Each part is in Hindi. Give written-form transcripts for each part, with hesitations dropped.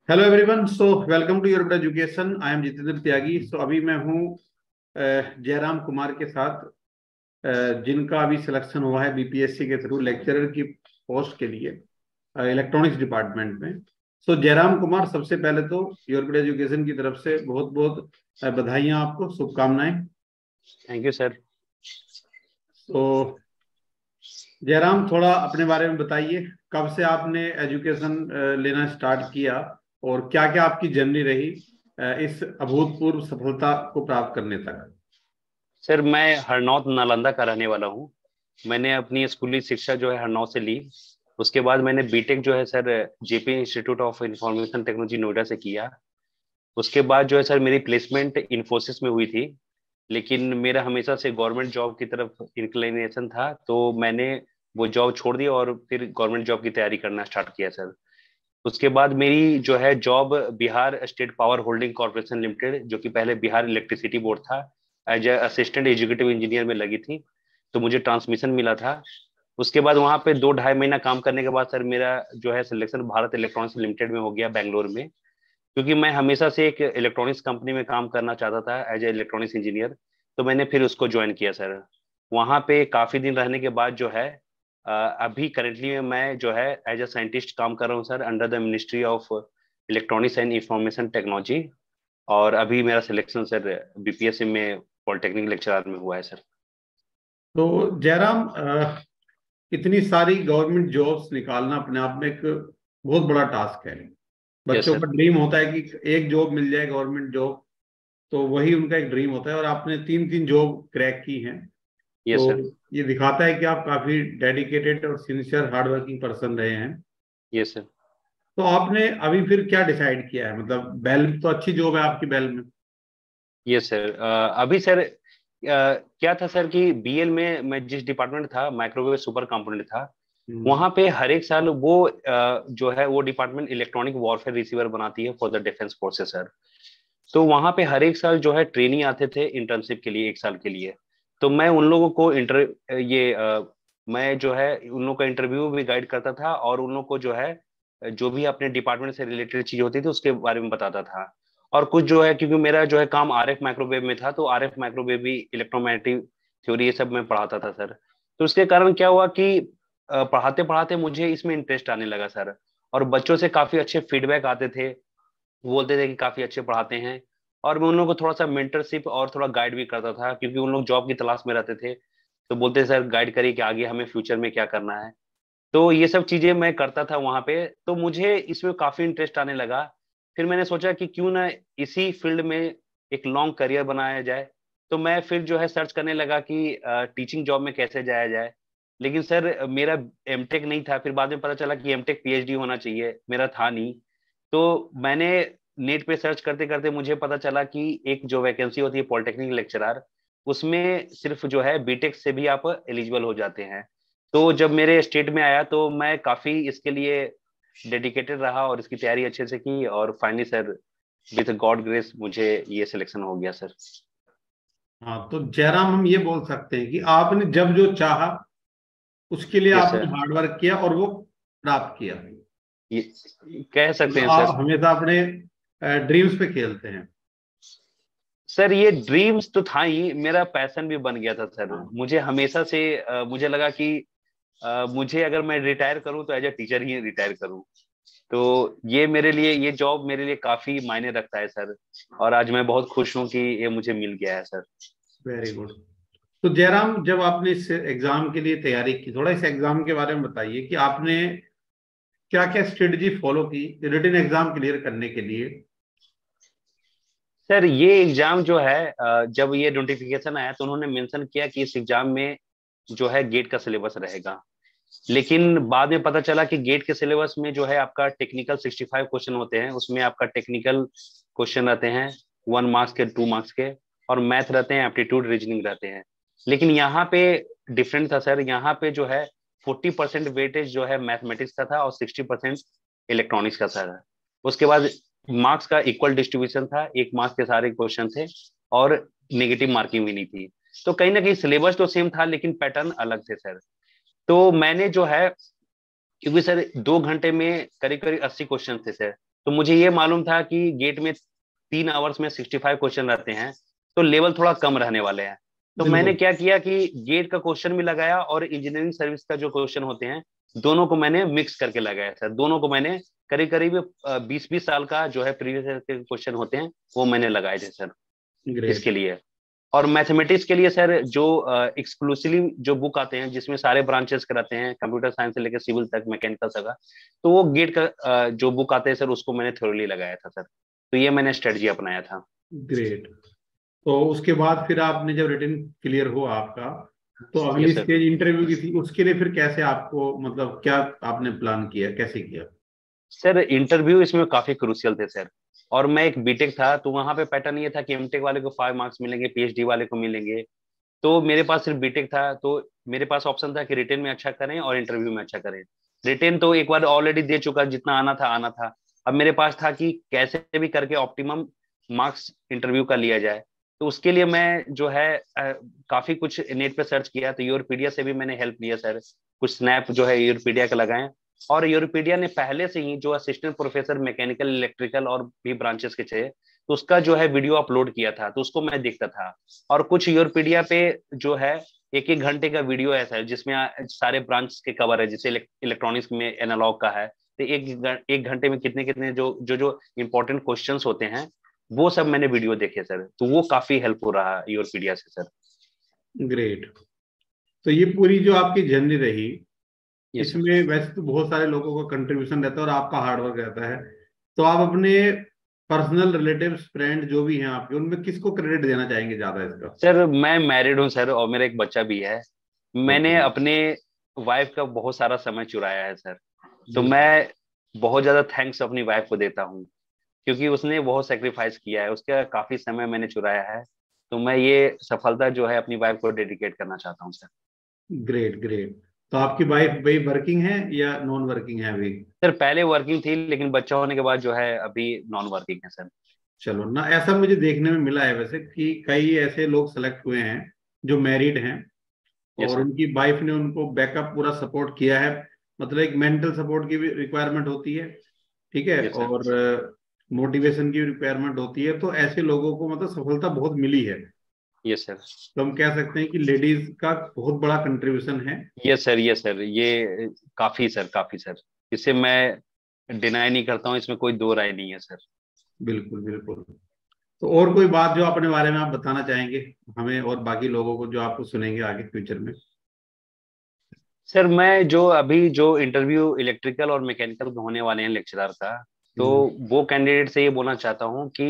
Hello everyone. So welcome to your education. I am Jitendra Tyagi. So अभी मैं हूँ जयराम कुमार के साथ, जिनका अभी सिलेक्शन हुआ है बीपीएससी के थ्रू लेक्चरर की पोस्ट के लिए इलेक्ट्रॉनिक्स डिपार्टमेंट में। सो जयराम कुमार, सबसे पहले तो योर एजुकेशन की तरफ से बहुत बहुत बधाइयाँ आपको, शुभकामनाएं। Thank you sir. तो जयराम, थोड़ा अपने बारे में बताइए। कब से आपने एजुकेशन लेना स्टार्ट किया और क्या क्या आपकी जर्नी रही इस अभूतपूर्व सफलता को प्राप्त करने तक। सर मैं हरनौत नालंदा का रहने वाला हूँ। मैंने अपनी स्कूली शिक्षा जो है हरनौत से ली। उसके बाद मैंने बीटेक जो है sir JP Institute of Information Technology Noida से किया। उसके बाद जो है सर मेरी प्लेसमेंट इन्फोसिस में हुई थी। लेकिन मेरा हमेशा से गवर्नमेंट जॉब की तरफ इंक्लिनेशन था, तो मैंने वो जॉब छोड़ दी और फिर गवर्नमेंट जॉब की तैयारी करना स्टार्ट किया सर। उसके बाद मेरी जो है job Bihar State Power Holding Corporation Limited, जो कि पहले बिहार इलेक्ट्रिसिटी बोर्ड था, as a assistant executive engineer में लगी थी। तो मुझे ट्रांसमिशन मिला था। उसके बाद वहां पे 2 ढाई महीना काम करने के बाद सर मेरा जो है सिलेक्शन भारत इलेक्ट्रॉनिक्स लिमिटेड में हो गया बेंगलोर में। क्योंकि मैं हमेशा से एक इलेक्ट्रॉनिक्स कंपनी में काम करना चाहता था एज ए इलेक्ट्रॉनिक्स इंजीनियर। तो मैंने फिर उसको ज्वाइन किया सर। वहां पे काफी दिन रहने के बाद जो है अभी करेंटली में मैं जो है एज ए साइंटिस्ट काम कर रहा हूँ sir, under the Ministry of Electronics and Information Technology. और अभी मेरा सिलेक्शन सर बीपीएससी में पॉलिटेक्निक लेक्चरर में हुआ है सर। तो जयराम, इतनी सारी गवर्नमेंट जॉब्स निकालना अपने आप में एक बहुत बड़ा टास्क है। यस बच्चों सर। का ड्रीम होता है कि एक जॉब मिल जाए, गवर्नमेंट जॉब। तो वही उनका एक ड्रीम होता है और आपने तीन तीन जॉब क्रैक की हैं। यस तो सर। ये दिखाता है कि आप काफी डेडिकेटेड और सिंसियर हार्ड वर्किंग पर्सन रहे हैं। Yes sir. तो आपने अभी फिर क्या डिसाइड किया है? मतलब बेल तो अच्छी जॉब है आपकी, बेल में। Yes sir. अभी सर क्या था सर कि बीएल में मैं जिस डिपार्टमेंट था, माइक्रोवेव सुपर कंपोनेंट था। हम्म। वहां पे हर एक साल वो जो है वो डिपार्टमेंट इलेक्ट्रॉनिक वॉरफेयर रिसीवर बनाती है for the defence forces sir. तो वहां पे हर एक साल जो है ट्रेनिंग आते थे इंटर्नशिप के लिए 1 साल के लिए। तो मैं उन लोगों को मैं जो है उन लोगों का इंटरव्यू भी गाइड करता था, और उन लोगों को जो है जो भी अपने डिपार्टमेंट से रिलेटेड चीज होती थी उसके बारे में बताता था। और कुछ जो है, क्योंकि मेरा जो है काम आरएफ माइक्रोवेव में था, तो आरएफ माइक्रोवेव भी इलेक्ट्रोमैग्नेटिक थ्योरी ये सब मैं पढ़ाता था सर। तो उसके कारण क्या हुआ कि पढ़ाते पढ़ाते मुझे इसमें इंटरेस्ट आने लगा सर। और बच्चों से काफी अच्छे फीडबैक आते थे, बोलते थे कि काफी अच्छे पढ़ाते हैं। और मैं उन लोगों को थोड़ा सा मेंटरशिप और थोड़ा गाइड भी करता था, क्योंकि उन लोग जॉब की तलाश में रहते थे। तो बोलते सर गाइड करिए कि आगे हमें फ्यूचर में क्या करना है। तो ये सब चीजें मैं करता था वहां पे, तो मुझे इसमें काफी इंटरेस्ट आने लगा। फिर मैंने सोचा कि क्यों ना इसी फील्ड में एक लॉन्ग करियर बनाया जाए। तो मैं फिर जो है सर्च करने लगा कि टीचिंग जॉब में कैसे जाया जाए। लेकिन सर मेरा एमटेक नहीं था, फिर बाद में पता चला कि एमटेक पीएचडी होना चाहिए, मेरा था नहीं। तो मैंने नेट पे सर्च करते करते मुझे पता चला कि एक जो वैकेंसी होती है पॉलिटेक्निक लेक्चरर, उसमें सिर्फ जो है बीटेक से भी आप एलिजिबल हो जाते हैं। तो जब मेरे स्टेट में आया तो मैं काफी इसके लिए डेडिकेटेड रहा और इसकी तैयारी अच्छे से की, और finally sir with God grace मुझे ये सिलेक्शन हो गया सर। हाँ, तो जयराम, हम ये बोल सकते हैं कि आपने जब जो चाहा उसके लिए यस आपने सर। हार्डवर्क किया और वो प्राप्त किया। ये कह सकते मतलब हैं आप सर। हमेशा अपने ड्रीम्स पे खेलते हैं। सर ये ड्रीम्स तो था ही, मेरा पैशन भी बन गया था सर। हाँ। मुझे हमेशा से मुझे लगा कि मुझे अगर मैं रिटायर करूं तो एज ए टीचर ही रिटायर करूं। तो ये मेरे लिए, ये जॉब मेरे लिए काफी मायने रखता है सर। और आज मैं बहुत खुश हूं कि ये मुझे मिल गया है सर। Very good. तो जयराम, जब आपने इस एग्जाम के लिए तैयारी की, थोड़ा इस एग्जाम के बारे में बताइए कि आपने क्या क्या स्ट्रेटजी फॉलो की रिटन एग्जाम क्लियर करने के लिए। सर ये एग्जाम जो है जब ये नोटिफिकेशन आया तो उन्होंने मेंशन किया कि इस एग्जाम में जो है गेट का सिलेबस रहेगा। लेकिन बाद में पता चला कि गेट के सिलेबस में जो है आपका टेक्निकल 65 क्वेश्चन होते हैं, उसमें आपका टेक्निकल क्वेश्चन रहते हैं 1 मार्क्स के, 2 मार्क्स के। और मैथ रहते हैं, एप्टीट्यूड रीजनिंग रहते हैं। लेकिन यहाँ पे डिफरेंट था सर। यहाँ पे जो है 40% वेटेज जो है मैथमेटिक्स का था और 60% इलेक्ट्रॉनिक्स का था। उसके बाद मार्क्स का इक्वल डिस्ट्रीब्यूशन था, 1 मार्क्स के सारे क्वेश्चन थे, और नेगेटिव मार्किंग भी नहीं थी। तो कहीं ना कहीं सिलेबस तो सेम था, लेकिन पैटर्न अलग थे सर। तो मैंने जो है, क्योंकि सर 2 घंटे में करीब करीब 80 क्वेश्चन थे सर। तो मुझे ये मालूम था कि गेट में 3 आवर्स में 65 क्वेश्चन रहते हैं, तो लेवल थोड़ा कम रहने वाले हैं। तो मैंने बिल्कुल। क्या किया कि गेट का क्वेश्चन भी लगाया और इंजीनियरिंग सर्विस का जो क्वेश्चन होते हैं दोनों को मैंने मिक्स करके लगाया सर। दोनों को मैंने करीब करीब 20-20 साल का जो है प्रीवियस ईयर के क्वेश्चन होते हैं वो मैंने लगाए थे सर ग्रेट। इसके लिए। और मैथमेटिक्स के लिए सर जो एक्सक्लूसिवली जो बुक आते हैं जिसमें सारे ब्रांचेस कराते हैं, कंप्यूटर साइंस से लेकर सिविल तक, मैकेनिकल तक का, तो वो गेट का जो बुक आते हैं सर उसको मैंने थोरली लगाया था सर। तो ये मैंने स्ट्रेटजी अपनाया था। ग्रेट। तो उसके बाद फिर आपने जब रिटन क्लियर हुआ आपका, तो अगली यस सर। स्टेज इंटरव्यू की थी, उसके लिए फिर कैसे आपको, मतलब क्या आपने प्लान किया, कैसे किया? सर इंटरव्यू इसमें काफी क्रूशियल थे सर। और मैं एक बीटेक था तो वहां पे पैटर्न ये था कि एमटेक वाले को 5 मार्क्स मिलेंगे, पीएचडी वाले को मिलेंगे। तो मेरे पास सिर्फ बीटेक था, तो मेरे पास ऑप्शन था कि रिटेन में अच्छा करें और इंटरव्यू में अच्छा करें। रिटेन तो एक बार ऑलरेडी दे चुका, जितना आना था आना था। अब मेरे पास था कि कैसे भी करके ऑप्टिमम मार्क्स इंटरव्यू का लिया जाए। तो उसके लिए मैं जो है काफी कुछ नेट पे सर्च किया, तो यूरोपीडिया से भी मैंने हेल्प लिया सर। कुछ स्नैप जो है यूरोपीडिया का लगाए। और यूरोपीडिया ने पहले से ही जो असिस्टेंट प्रोफेसर मैकेनिकल इलेक्ट्रिकल और भी ब्रांचेस के थे, तो उसका जो है वीडियो अपलोड किया था, तो उसको मैं देखता था। और कुछ यूरोपीडिया पे जो है 1-1 घंटे का वीडियो है सर, जिसमें सारे ब्रांच के कवर है, जैसे इलेक्ट्रॉनिक्स में एनालॉग का है, तो एक घंटे में कितने कितने जो जो जो इंपॉर्टेंट क्वेश्चंस होते हैं वो सब मैंने वीडियो देखे सर। तो वो काफी हेल्प हो रहा यूरोपीडिया से सर। ग्रेट। तो ये पूरी जो आपकी जर्नी रही, यस सर। इसमें वैसे तो बहुत सारे लोगों का कंट्रीब्यूशन रहता है और आपका हार्डवर्क रहता है। तो आप अपने पर्सनल रिलेटिव्स, फ्रेंड जो भी हैं आपके, उनमें किसको क्रेडिट देना चाहेंगे ज्यादा इसका? सर मैं मैरिड हूँ सर और मेरा एक बच्चा भी है। मैंने ओके। अपने वाइफ का बहुत सारा समय चुराया है सर। तो बिल्कुल। मैं बहुत ज्यादा थैंक्स अपनी वाइफ को देता हूँ, क्योंकि उसने बहुत सेक्रीफाइस किया है, उसका काफी समय मैंने चुराया है। तो मैं ये सफलता जो है अपनी वाइफ को डेडिकेट करना चाहता हूँ सर। Great great. तो आपकी वाइफ भाई वर्किंग है या नॉन वर्किंग है अभी? सर पहले वर्किंग थी, लेकिन बच्चा होने के बाद जो है अभी नॉन वर्किंग है सर। चलो ना, ऐसा मुझे देखने में मिला है वैसे कि कई ऐसे लोग सेलेक्ट हुए हैं जो मैरिड हैं यस और सर। उनकी वाइफ ने उनको बैकअप पूरा सपोर्ट किया है। मतलब एक मेंटल सपोर्ट की भी रिक्वायरमेंट होती है, ठीक है, यस सर। और मोटिवेशन की रिक्वायरमेंट होती है, तो ऐसे लोगों को मतलब सफलता बहुत मिली है। Yes sir. तो हम कह सकते हैं कि लेडीज का बहुत बड़ा कंट्रीब्यूशन है। Yes sir. Yes sir. ये काफी सर, काफी सर। इसे मैं डिनाई नहीं करता हूँ, इसमें कोई दो राय नहीं है सर। बिल्कुल बिल्कुल। तो और कोई बात जो अपने बारे में आप बताना चाहेंगे हमें और बाकी लोगों को, जो आपको सुनेंगे आगे फ्यूचर में? सर मैं जो अभी जो इंटरव्यू इलेक्ट्रिकल और मैकेनिकल में होने वाले हैं लेक्चरर का, तो हम्म। वो कैंडिडेट से ये बोलना चाहता हूँ कि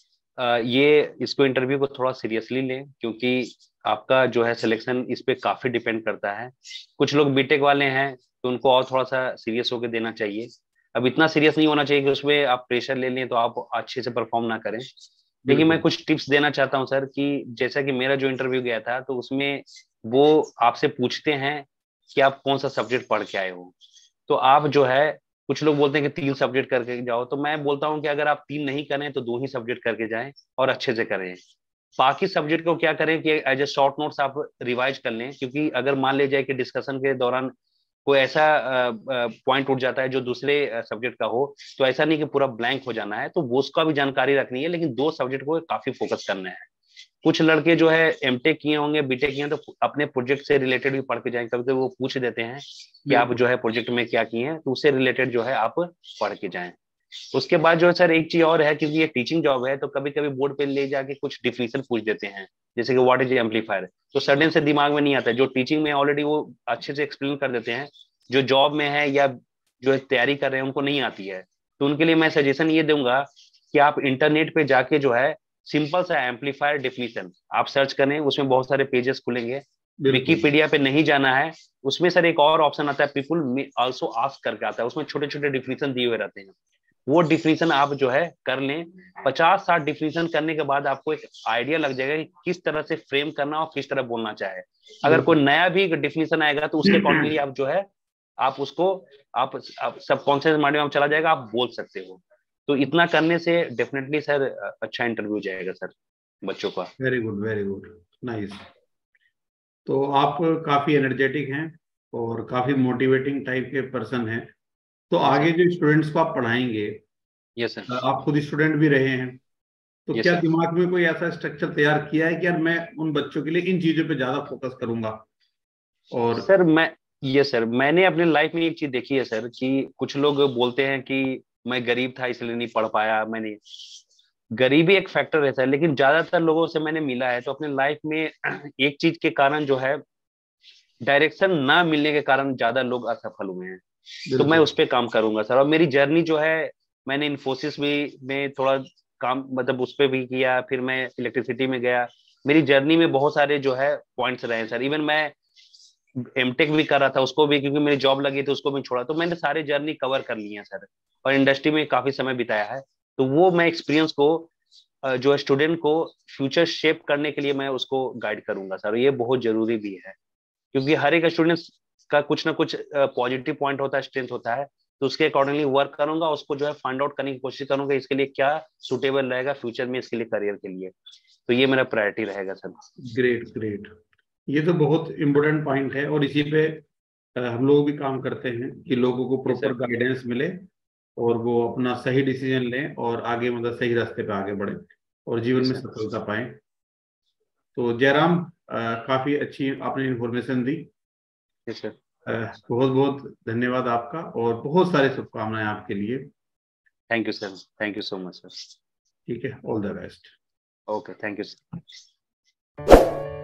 ये इसको इंटरव्यू को थोड़ा सीरियसली लें, क्योंकि आपका जो है सिलेक्शन इस पे काफी डिपेंड करता है। कुछ लोग बीटेक वाले हैं तो उनको और थोड़ा सा सीरियस होकर देना चाहिए। अब इतना सीरियस नहीं होना चाहिए कि उसमें आप प्रेशर ले लें तो आप अच्छे से परफॉर्म ना करें। लेकिन मैं बिल्कुल कुछ टिप्स देना चाहता हूँ सर, कि जैसा कि मेरा जो इंटरव्यू गया था तो उसमें वो आपसे पूछते हैं कि आप कौन सा सब्जेक्ट पढ़ के आए हो। तो आप जो है, कुछ लोग बोलते हैं कि 3 सब्जेक्ट करके जाओ, तो मैं बोलता हूँ कि अगर आप 3 नहीं करें तो 2 ही सब्जेक्ट करके जाएं और अच्छे से करें। बाकी सब्जेक्ट को क्या करें कि एज ए शॉर्ट नोट्स आप रिवाइज कर लें, क्योंकि अगर मान ले जाए कि डिस्कशन के दौरान कोई ऐसा पॉइंट उठ जाता है जो दूसरे सब्जेक्ट का हो, तो ऐसा नहीं कि पूरा ब्लैंक हो जाना है, तो वो उसका भी जानकारी रखनी है, लेकिन 2 सब्जेक्ट को काफी फोकस करना है। कुछ लड़के जो है एमटेक किए होंगे, बीटेक किए हैं, तो अपने प्रोजेक्ट से रिलेटेड भी पढ़ के जाएंगे। कभी कभी वो पूछ देते हैं कि आप बिल्कुल। जो है प्रोजेक्ट में क्या किए हैं, तो उससे रिलेटेड जो है आप पढ़ के जाएं। उसके बाद जो है सर एक चीज और है, क्योंकि ये टीचिंग जॉब है, तो कभी कभी बोर्ड पे ले जाके कुछ डिफिनेशन पूछ देते हैं, जैसे कि व्हाट इज एम्पलीफायर। तो सडन से दिमाग में नहीं आता है, जो टीचिंग में ऑलरेडी वो अच्छे से एक्सप्लेन कर देते हैं, जो जॉब में है या जो है तैयारी कर रहे हैं उनको नहीं आती है। तो उनके लिए मैं सजेशन ये दूंगा कि आप इंटरनेट पे जाके जो है सिंपल सा एम्पलीफायर डिफिनीशन आप सर्च करें, उसमें बहुत सारे पेजेस खुलेंगे। बिल्कुल। विकीपीडिया पे नहीं जाना है, उसमें सर एक और ऑप्शन आता है, पीपुल आल्सो आस्क करके आता है, उसमें छोटे छोटे डिफिनीशन दिए हुए रहते हैं। वो डिफिनीशन आप जो है कर लें। 50-60 डिफिनीशन करने के बाद आपको एक आइडिया लग जाएगा कि किस तरह से फ्रेम करना और किस तरह बोलना चाहे। अगर कोई बिल्कुल। नया भी डिफिनीशन आएगा तो उसके अकॉर्डिंगली आप जो है आप उसको आप सबकॉन्शियस माइंड में आप चला जाएगा, आप बोल सकते हो। तो इतना करने से डेफिनेटली सर अच्छा इंटरव्यू जाएगा सर बच्चों का। Very good very good. Nice. तो आप काफी एनर्जेटिक हैं और काफी मोटिवेटिंग टाइप के पर्सन हैं। तो यस आगे सर। जो स्टूडेंट्स को आप पढ़ाएंगे, यस सर। आप खुद स्टूडेंट भी रहे हैं, तो यस क्या सर। दिमाग में कोई ऐसा स्ट्रक्चर तैयार किया है कि यार मैं उन बच्चों के लिए इन चीजों पे ज्यादा फोकस करूंगा? और सर मैं ये सर मैंने अपने लाइफ में एक चीज देखी है सर, कि कुछ लोग बोलते हैं कि मैं गरीब था इसलिए नहीं पढ़ पाया। मैंने गरीबी एक फैक्टर रहता है, लेकिन ज्यादातर लोगों से मैंने मिला है तो अपने लाइफ में एक चीज के कारण जो है, डायरेक्शन ना मिलने के कारण ज्यादा लोग असफल हुए हैं। तो मैं बिल्कुल। उस पर काम करूंगा सर। और मेरी जर्नी जो है, मैंने इन्फोसिस भी में थोड़ा काम मतलब उस पर भी किया, फिर मैं इलेक्ट्रिसिटी में गया। मेरी जर्नी में बहुत सारे जो है पॉइंट्स रहे हैं सर। इवन मैं एमटेक भी कर रहा था, उसको भी क्योंकि मेरी जॉब लगी थी उसको भी छोड़ा। तो मैंने सारे जर्नी कवर कर लिए हैं सर, और इंडस्ट्री में काफी समय बिताया है। तो वो मैं एक्सपीरियंस को जो स्टूडेंट को फ्यूचर शेप करने के लिए मैं उसको गाइड करूंगा सर। ये बहुत जरूरी भी है, क्योंकि हर एक स्टूडेंट का कुछ ना कुछ पॉजिटिव पॉइंट होता है, स्ट्रेंथ होता है। तो उसके अकॉर्डिंगली वर्क करूंगा, उसको जो है फाइंड आउट करने की कोशिश करूंगा इसके लिए क्या सुटेबल रहेगा फ्यूचर में इसके लिए, करियर के लिए। तो ये मेरा प्रायोरिटी रहेगा सर। Great great. ये तो बहुत इम्पोर्टेंट पॉइंट है, और इसी पे हम लोग भी काम करते हैं कि लोगों को ये प्रॉपर सर। गाइडेंस मिले और वो अपना सही डिसीजन लें और आगे मतलब सही रास्ते पे आगे बढ़े और जीवन ये में सर। सफलता पाएं। तो जयराम, काफी अच्छी आपने इन्फॉर्मेशन दी। ये सर। बहुत बहुत धन्यवाद आपका, और बहुत सारी शुभकामनाएं आपके लिए। Thank you sir. Thank you so much sir. ठीक है, all the best. Okay, thank you sir.